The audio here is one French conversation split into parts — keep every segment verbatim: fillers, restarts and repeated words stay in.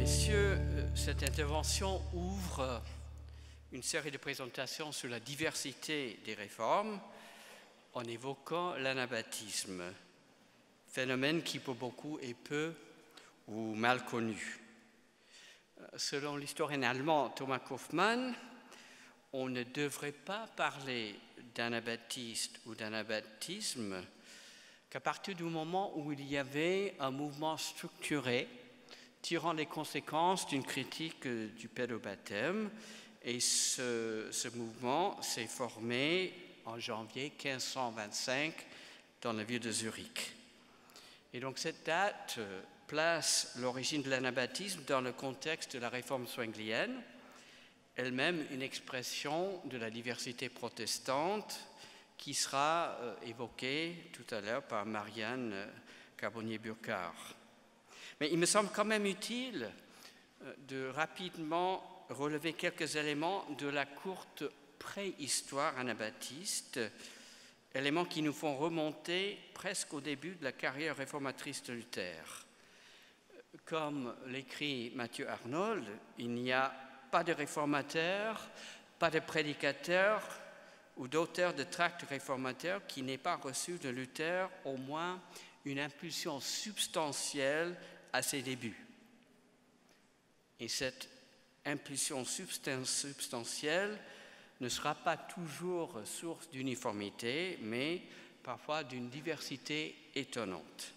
messieurs, cette intervention ouvre une série de présentations sur la diversité des réformes en évoquant l'anabaptisme, phénomène qui pour beaucoup est peu ou mal connu. Selon l'historien allemand Thomas Kaufmann, on ne devrait pas parler d'anabaptiste ou d'anabaptisme qu'à partir du moment où il y avait un mouvement structuré tirant les conséquences d'une critique du pédobaptême, et ce, ce mouvement s'est formé en janvier quinze cent vingt-cinq dans la ville de Zurich. Et donc cette date place l'origine de l'anabaptisme dans le contexte de la réforme zwinglienne, elle-même une expression de la diversité protestante qui sera euh, évoquée tout à l'heure par Marianne Carbonnier-Burkhard. Mais il me semble quand même utile de rapidement relever quelques éléments de la courte préhistoire anabaptiste, éléments qui nous font remonter presque au début de la carrière réformatrice de Luther. Comme l'écrit Mathieu Arnold, il n'y a pas de réformateurs, pas de prédicateurs ou d'auteurs de tracts réformateurs qui n'aient pas reçu de Luther au moins une impulsion substantielle à ses débuts. Et cette impulsion substantielle ne sera pas toujours source d'uniformité, mais parfois d'une diversité étonnante.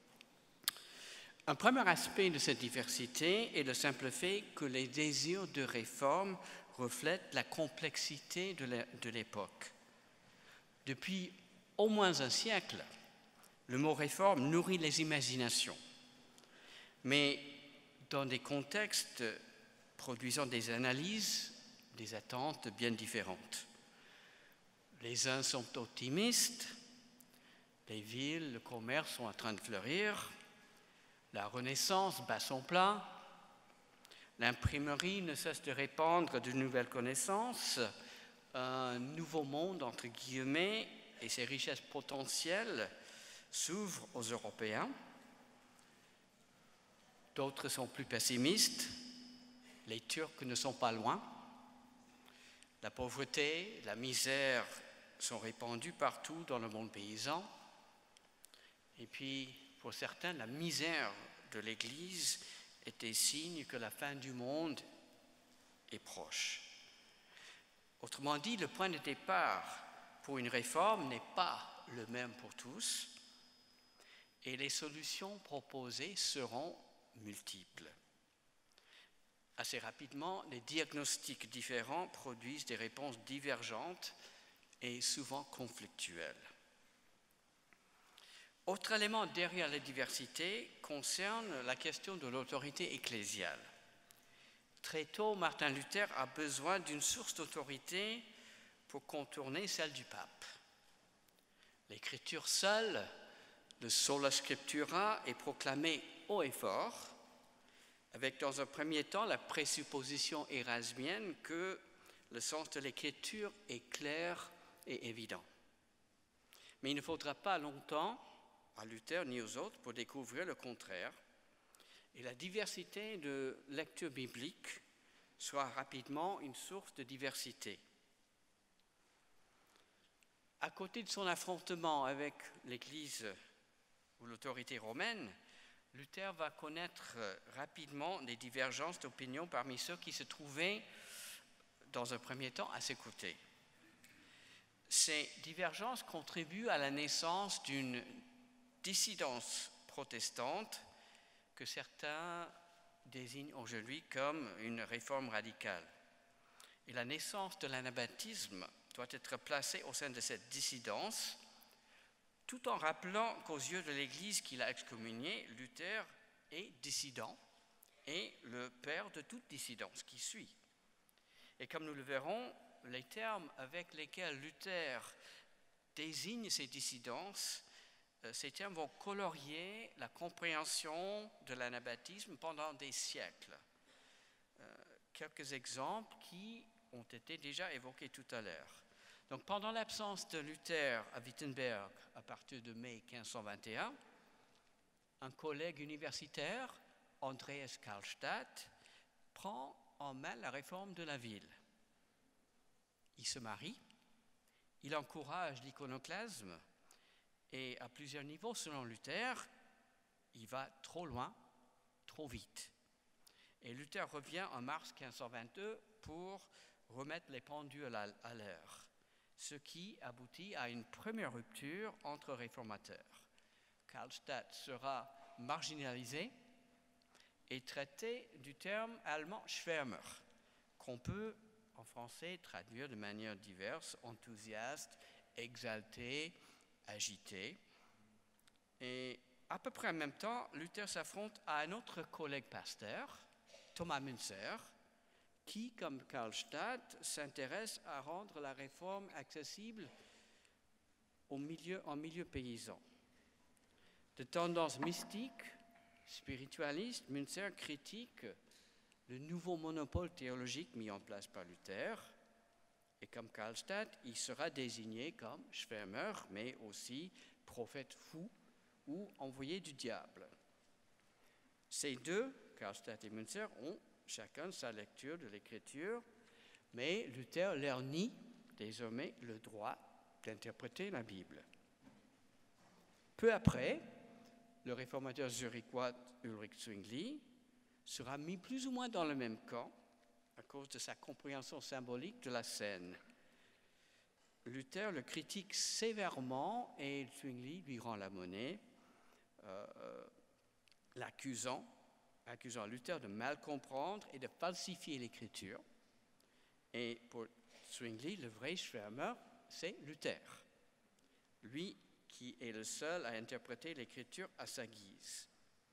Un premier aspect de cette diversité est le simple fait que les désirs de réforme reflètent la complexité de l'époque. Depuis au moins un siècle, le mot réforme nourrit les imaginations, mais dans des contextes produisant des analyses, des attentes bien différentes. Les uns sont optimistes, les villes, le commerce sont en train de fleurir, la Renaissance bat son plein, l'imprimerie ne cesse de répandre de nouvelles connaissances, un nouveau monde, entre guillemets, et ses richesses potentielles s'ouvrent aux Européens. D'autres sont plus pessimistes, les Turcs ne sont pas loin, la pauvreté, la misère sont répandues partout dans le monde paysan, et puis pour certains, la misère de l'Église était signe que la fin du monde est proche. Autrement dit, le point de départ pour une réforme n'est pas le même pour tous, et les solutions proposées seront multiples. Assez rapidement, les diagnostics différents produisent des réponses divergentes et souvent conflictuelles. Autre élément derrière la diversité concerne la question de l'autorité ecclésiale. Très tôt, Martin Luther a besoin d'une source d'autorité pour contourner celle du pape. L'écriture seule, le sola scriptura, est proclamée haut et fort, avec dans un premier temps la présupposition érasmienne que le sens de l'écriture est clair et évident. Mais il ne faudra pas longtemps à Luther ni aux autres pour découvrir le contraire, et la diversité de lecture biblique sera rapidement une source de diversité. À côté de son affrontement avec l'Église ou l'autorité romaine, Luther va connaître rapidement des divergences d'opinion parmi ceux qui se trouvaient dans un premier temps à ses côtés. Ces divergences contribuent à la naissance d'une dissidence protestante que certains désignent aujourd'hui comme une réforme radicale. Et la naissance de l'anabaptisme doit être placée au sein de cette dissidence, tout en rappelant qu'aux yeux de l'Église qui l'a excommunié, Luther est dissident et le père de toute dissidence qui suit. Et comme nous le verrons, les termes avec lesquels Luther désigne ces dissidences, ces termes vont colorier la compréhension de l'anabaptisme pendant des siècles. Euh, quelques exemples qui ont été déjà évoqués tout à l'heure. Donc, pendant l'absence de Luther à Wittenberg à partir de mai quinze cent vingt et un, un collègue universitaire Andreas Karlstadt, prend en main la réforme de la ville. Il se marie, il encourage l'iconoclasme et à plusieurs niveaux, selon Luther, il va trop loin, trop vite. Et Luther revient en mars quinze cent vingt-deux pour remettre les pendules à l'heure, ce qui aboutit à une première rupture entre réformateurs. Karlstadt sera marginalisé et traité du terme allemand Schwärmer, qu'on peut en français traduire de manière diverse, enthousiaste, exalté, agité. Et à peu près en même temps, Luther s'affronte à un autre collègue pasteur, Thomas Münzer, qui, comme Karlstadt, s'intéresse à rendre la réforme accessible au milieu, en milieu paysan. De tendance mystique, spiritualiste, Münzer critique le nouveau monopole théologique mis en place par Luther, et comme Karlstadt, il sera désigné comme Schwärmer, mais aussi prophète fou ou envoyé du diable. Ces deux, Karlstadt et Münzer, ont chacun sa lecture de l'Écriture, mais Luther leur nie désormais le droit d'interpréter la Bible. Peu après, le réformateur zurichois Ulrich Zwingli sera mis plus ou moins dans le même camp à cause de sa compréhension symbolique de la scène. Luther le critique sévèrement et Zwingli lui rend la monnaie, euh, l'accusant, accusant Luther de mal comprendre et de falsifier l'Écriture. Et pour Zwingli, le vrai Schwärmer, c'est Luther, lui qui est le seul à interpréter l'Écriture à sa guise.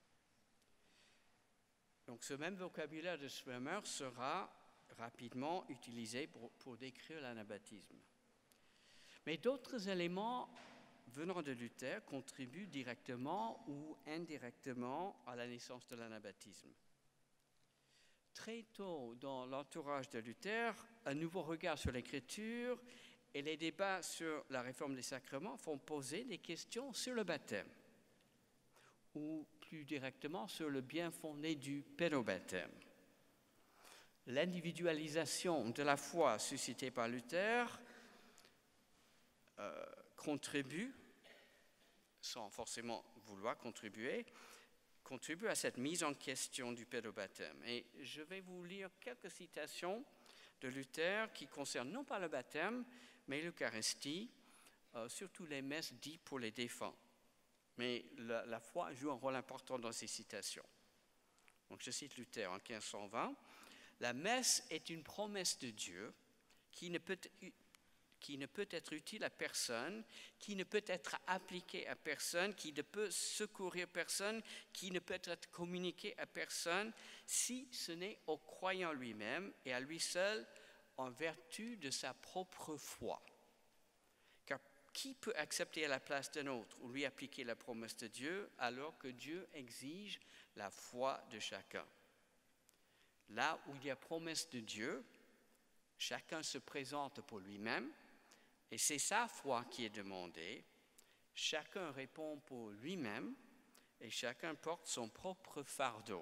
Donc ce même vocabulaire de Schwärmer sera rapidement utilisé pour, pour décrire l'anabaptisme. Mais d'autres éléments venant de Luther contribuent directement ou indirectement à la naissance de l'anabaptisme. Très tôt dans l'entourage de Luther, un nouveau regard sur l'Écriture et les débats sur la réforme des sacrements font poser des questions sur le baptême, ou plus directement sur le bien fondé du pédobaptême. L'individualisation de la foi suscitée par Luther euh, contribue, sans forcément vouloir contribuer, contribue à cette mise en question du pédobaptême. Et je vais vous lire quelques citations de Luther qui concernent non pas le baptême, mais l'Eucharistie, euh, surtout les messes dites pour les défunts. Mais la, la foi joue un rôle important dans ces citations. Donc je cite Luther en quinze cent vingt. « La messe est une promesse de Dieu qui ne peut, qui ne peut être utile à personne, qui ne peut être appliquée à personne, qui ne peut secourir personne, qui ne peut être communiquée à personne, si ce n'est au croyant lui-même et à lui seul en vertu de sa propre foi. Car qui peut accepter à la place d'un autre ou lui appliquer la promesse de Dieu alors que Dieu exige la foi de chacun? Là où il y a promesse de Dieu, chacun se présente pour lui-même et c'est sa foi qui est demandée. Chacun répond pour lui-même et chacun porte son propre fardeau.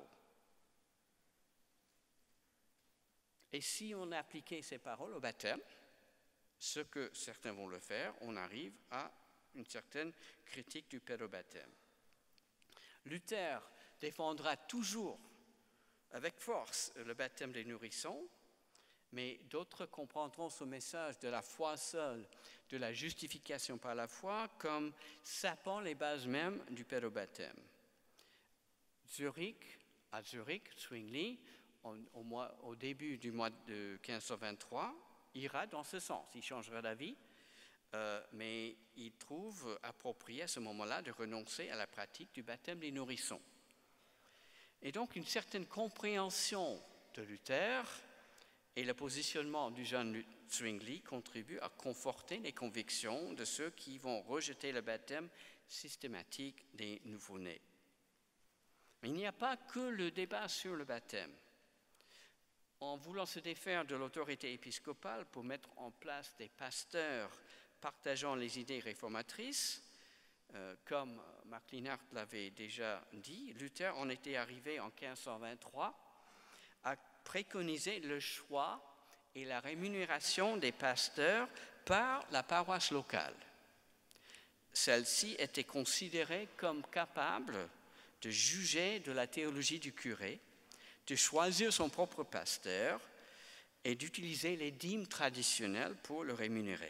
Et si on appliquait ces paroles au baptême, ce que certains vont le faire, on arrive à une certaine critique du pédobaptême. Luther défendra toujours avec force le baptême des nourrissons, mais d'autres comprendront ce message de la foi seule, de la justification par la foi, comme sapant les bases mêmes du pédobaptême. Zurich, à Zurich, Zwingli, au, au, mois, au début du mois de quinze cent vingt-trois, ira dans ce sens. Il changera d'avis, euh, mais il trouve approprié à ce moment-là de renoncer à la pratique du baptême des nourrissons. Et donc une certaine compréhension de Luther et le positionnement du jeune Zwingli contribuent à conforter les convictions de ceux qui vont rejeter le baptême systématique des nouveau-nés. Mais il n'y a pas que le débat sur le baptême. En voulant se défaire de l'autorité épiscopale pour mettre en place des pasteurs partageant les idées réformatrices, Euh, comme Marc Linhart l'avait déjà dit, Luther en était arrivé en quinze cent vingt-trois à préconiser le choix et la rémunération des pasteurs par la paroisse locale. Celle-ci était considérée comme capable de juger de la théologie du curé, de choisir son propre pasteur et d'utiliser les dîmes traditionnelles pour le rémunérer.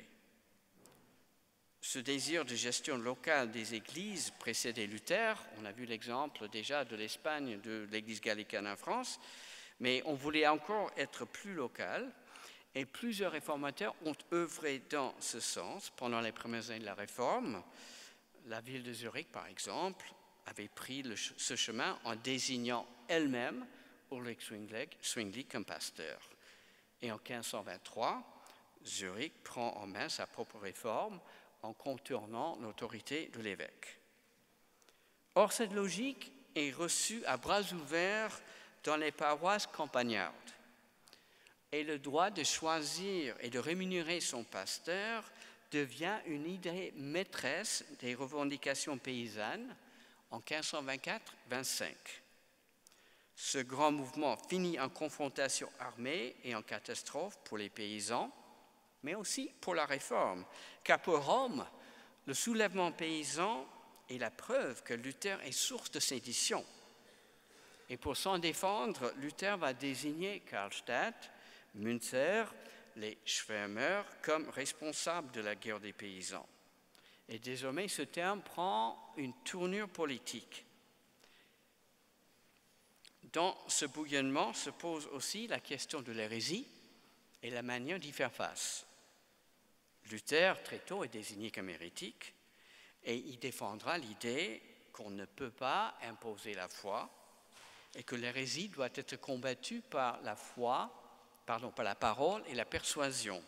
Ce désir de gestion locale des églises précédait Luther. On a vu l'exemple déjà de l'Espagne, de l'église gallicane en France, mais on voulait encore être plus local et plusieurs réformateurs ont œuvré dans ce sens pendant les premières années de la Réforme. La ville de Zurich, par exemple, avait pris le, ce chemin en désignant elle-même Ulrich Zwingli, Zwingli comme pasteur. Et en quinze cent vingt-trois, Zurich prend en main sa propre réforme en contournant l'autorité de l'évêque. Or, cette logique est reçue à bras ouverts dans les paroisses campagnardes. Et le droit de choisir et de rémunérer son pasteur devient une idée maîtresse des revendications paysannes en quinze cent vingt-quatre vingt-cinq. Ce grand mouvement finit en confrontation armée et en catastrophe pour les paysans, mais aussi pour la Réforme, car pour Rome, le soulèvement paysan est la preuve que Luther est source de sédition. Et pour s'en défendre, Luther va désigner Karlstadt, Münzer, les Schwärmer comme responsables de la guerre des paysans. Et désormais, ce terme prend une tournure politique. Dans ce bouillonnement se pose aussi la question de l'hérésie et la manière d'y faire face. Luther, très tôt, est désigné comme hérétique et il défendra l'idée qu'on ne peut pas imposer la foi et que l'hérésie doit être combattue par la foi, pardon, par la parole et la persuasion,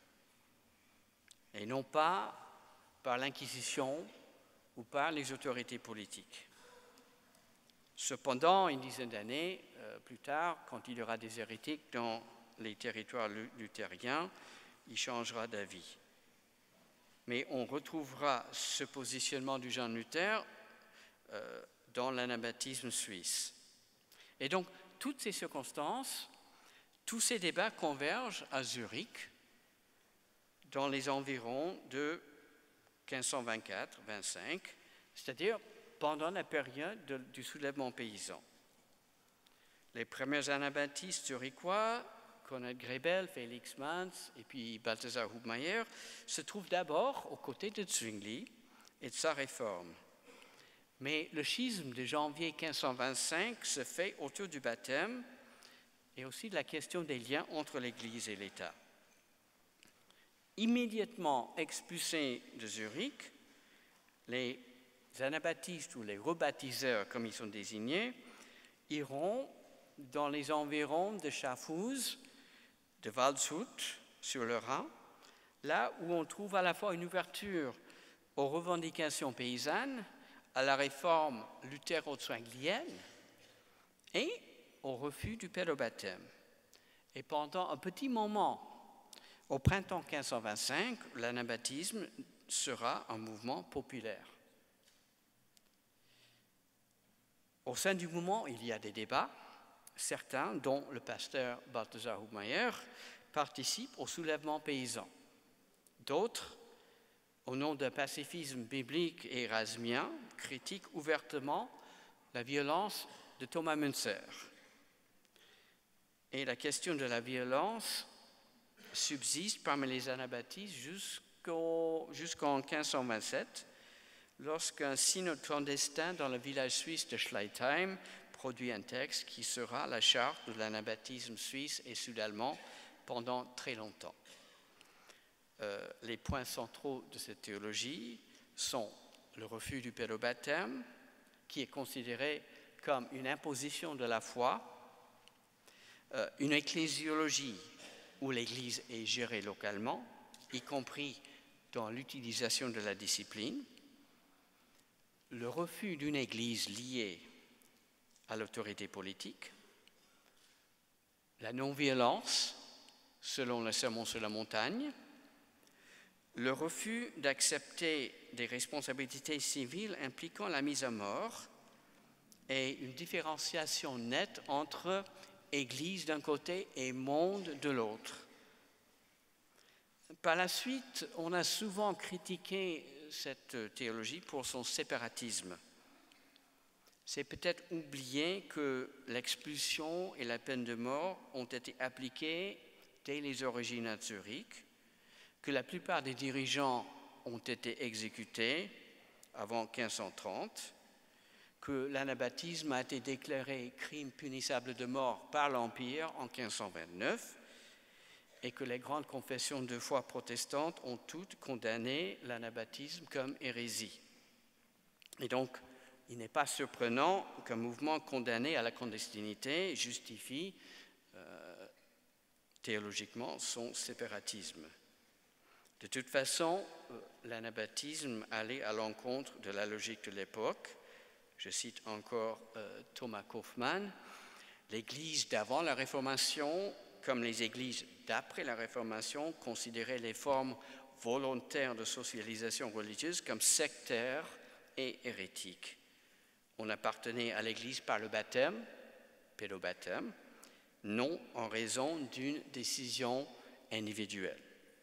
et non pas par l'Inquisition ou par les autorités politiques. Cependant, une dizaine d'années euh, plus tard, quand il y aura des hérétiques dans les territoires luthériens, il changera d'avis. Mais on retrouvera ce positionnement du jeune Luther euh, dans l'anabaptisme suisse. Et donc, toutes ces circonstances, tous ces débats convergent à Zurich dans les environs de quinze cent vingt-quatre vingt-cinq, c'est-à-dire pendant la période de, du soulèvement paysan. Les premiers anabaptistes zurichois, Konrad Grebel, Felix Manz et puis Balthasar Hubmaier, se trouvent d'abord aux côtés de Zwingli et de sa réforme. Mais le schisme de janvier quinze cent vingt-cinq se fait autour du baptême et aussi de la question des liens entre l'Église et l'État. Immédiatement expulsés de Zurich, les anabaptistes ou les rebaptiseurs, comme ils sont désignés, iront dans les environs de Schaffhouse, de Waldshut, sur le Rhin, là où on trouve à la fois une ouverture aux revendications paysannes, à la réforme luthéro-zwinglienne et au refus du pédobaptême. Et pendant un petit moment, au printemps quinze cent vingt-cinq, l'anabaptisme sera un mouvement populaire. Au sein du mouvement, il y a des débats. Certains, dont le pasteur Balthasar Hubmaier, participent au soulèvement paysan. D'autres, au nom d'un pacifisme biblique et érasmien, critiquent ouvertement la violence de Thomas Münzer. Et la question de la violence subsiste parmi les anabaptistes jusqu'au, jusqu'en quinze cent vingt-sept, lorsqu'un synode clandestin dans le village suisse de Schleitheim produit un texte qui sera la charte de l'anabaptisme suisse et sud-allemand pendant très longtemps. Euh, les points centraux de cette théologie sont le refus du pédobaptême, qui est considéré comme une imposition de la foi, euh, une ecclésiologie où l'Église est gérée localement, y compris dans l'utilisation de la discipline, le refus d'une Église liée à l'autorité politique, la non-violence selon le sermon sur la montagne, Le refus d'accepter des responsabilités civiles impliquant la mise à mort et une différenciation nette entre Église d'un côté et monde de l'autre. Par la suite, on a souvent critiqué cette théologie pour son séparatisme. C'est peut-être oublier que l'expulsion et la peine de mort ont été appliquées dès les origines à Zurich, que la plupart des dirigeants ont été exécutés avant quinze cent trente, que l'anabaptisme a été déclaré crime punissable de mort par l'Empire en quinze cent vingt-neuf et que les grandes confessions de foi protestantes ont toutes condamné l'anabaptisme comme hérésie. Et donc, il n'est pas surprenant qu'un mouvement condamné à la clandestinité justifie euh, théologiquement son séparatisme. De toute façon, l'anabaptisme allait à l'encontre de la logique de l'époque. Je cite encore euh, Thomas Kaufmann, « L'Église d'avant la Réformation, comme les Églises d'après la Réformation, considéraient les formes volontaires de socialisation religieuse comme sectaires et hérétiques. On appartenait à l'Église par le baptême, pédobaptême, non en raison d'une décision individuelle. »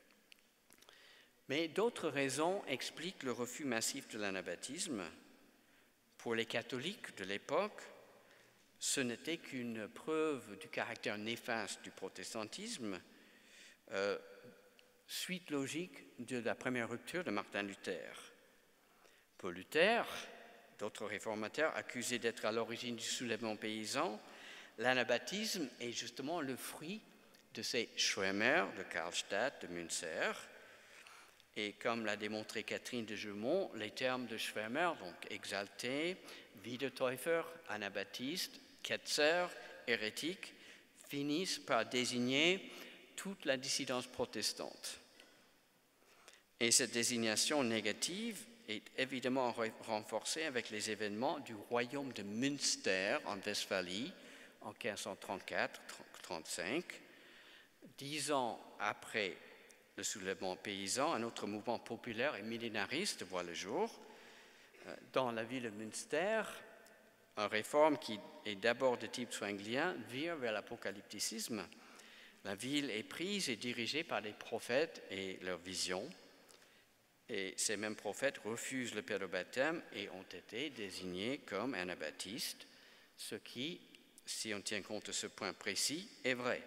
Mais d'autres raisons expliquent le refus massif de l'anabaptisme. Pour les catholiques de l'époque, ce n'était qu'une preuve du caractère néfaste du protestantisme, euh, suite logique de la première rupture de Martin Luther. Pour Luther, d'autres réformateurs accusés d'être à l'origine du soulèvement paysan, l'anabaptisme est justement le fruit de ces Schwärmer de Karlstadt, de Münster. Et comme l'a démontré Catherine de Jeumont, les termes de Schwärmer, donc exalté, Wiedertäufer, anabaptiste, Ketzer, hérétique, finissent par désigner toute la dissidence protestante. Et cette désignation négative est évidemment renforcée avec les événements du royaume de Münster en Westphalie en quinze cent trente-quatre trente-cinq. Dix ans après le soulèvement paysan, un autre mouvement populaire et millénariste voit le jour. Dans la ville de Münster, une réforme qui est d'abord de type zwinglien vire vers l'apocalypticisme. La ville est prise et dirigée par les prophètes et leurs visions. Et ces mêmes prophètes refusent le pédobaptême et ont été désignés comme anabaptistes, ce qui, si on tient compte de ce point précis, est vrai.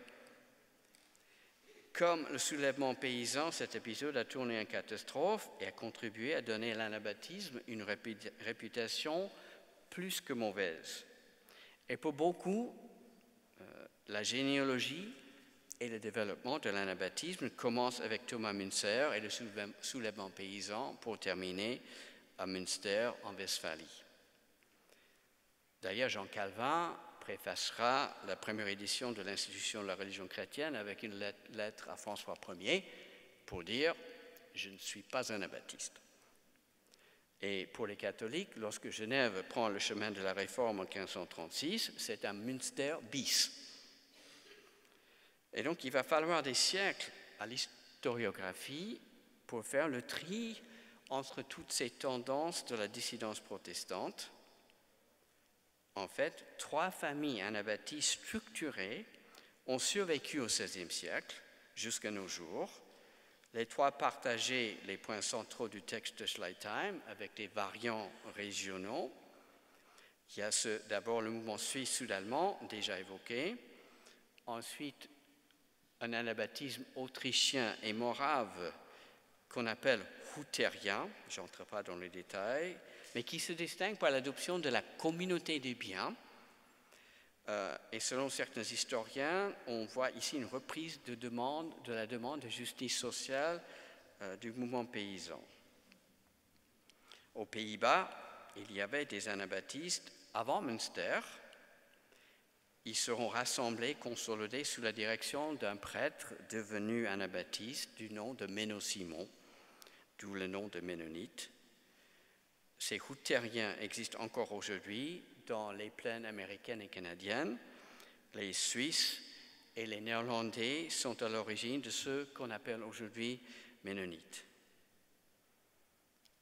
Comme le soulèvement paysan, cet épisode a tourné en catastrophe et a contribué à donner à l'anabaptisme une réputation plus que mauvaise. Et pour beaucoup, euh, la généalogie et le développement de l'anabaptisme commencent avec Thomas Münzer et le soulèvement paysan pour terminer à Münster en Westphalie. D'ailleurs, Jean Calvin préfacera la première édition de l'Institution de la religion chrétienne avec une lettre à François Ier pour dire « Je ne suis pas anabaptiste ». Et pour les catholiques, lorsque Genève prend le chemin de la Réforme en quinze cent trente-six, c'est un Münster bis. Et donc il va falloir des siècles à l'historiographie pour faire le tri entre toutes ces tendances de la dissidence protestante. En fait, trois familles anabaptistes structurées ont survécu au seizième siècle jusqu'à nos jours. Les trois partageaient les points centraux du texte de Schleitheim avec des variants régionaux. Il y a d'abord le mouvement suisse sud-allemand, déjà évoqué. Ensuite, un anabaptisme autrichien et morave qu'on appelle hutérien, je n'entre pas dans les détails, mais qui se distingue par l'adoption de la communauté des biens. Euh, et selon certains historiens, on voit ici une reprise de, demande, de la demande de justice sociale euh, du mouvement paysan. Aux Pays-Bas, il y avait des anabaptistes avant Münster. Ils seront rassemblés, consolidés sous la direction d'un prêtre devenu anabaptiste du nom de Menno Simon, d'où le nom de Ménonite. Ces hutériens existent encore aujourd'hui dans les plaines américaines et canadiennes. Les Suisses et les Néerlandais sont à l'origine de ceux qu'on appelle aujourd'hui Ménonites.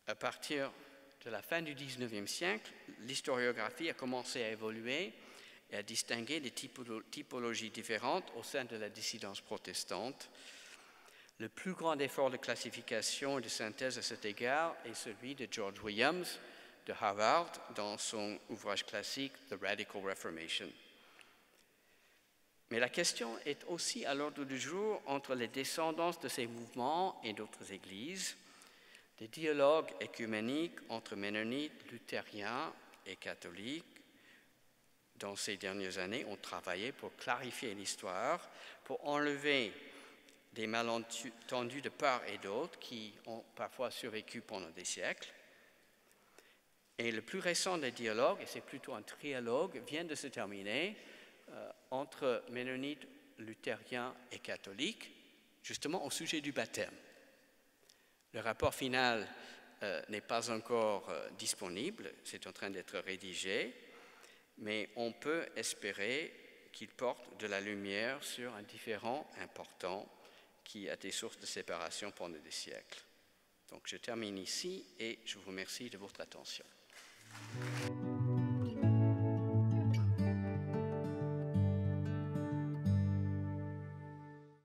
à partir de la fin du dix-neuvième siècle, l'historiographie a commencé à évoluer et à distinguer des typologies différentes au sein de la dissidence protestante. Le plus grand effort de classification et de synthèse à cet égard est celui de George Williams de Harvard dans son ouvrage classique The Radical Reformation. Mais la question est aussi à l'ordre du jour entre les descendants de ces mouvements et d'autres églises. Des dialogues écuméniques entre ménonites, luthériens et catholiques dans ces dernières années ont travaillé pour clarifier l'histoire, pour enlever des malentendus de part et d'autre qui ont parfois survécu pendant des siècles. Et le plus récent des dialogues, et c'est plutôt un trialogue, vient de se terminer euh, entre ménonites, luthériens et catholiques, justement au sujet du baptême. Le rapport final euh, n'est pas encore euh, disponible, c'est en train d'être rédigé, mais on peut espérer qu'il porte de la lumière sur un différend important qui a des sources de séparation pendant des siècles. Donc je termine ici et je vous remercie de votre attention.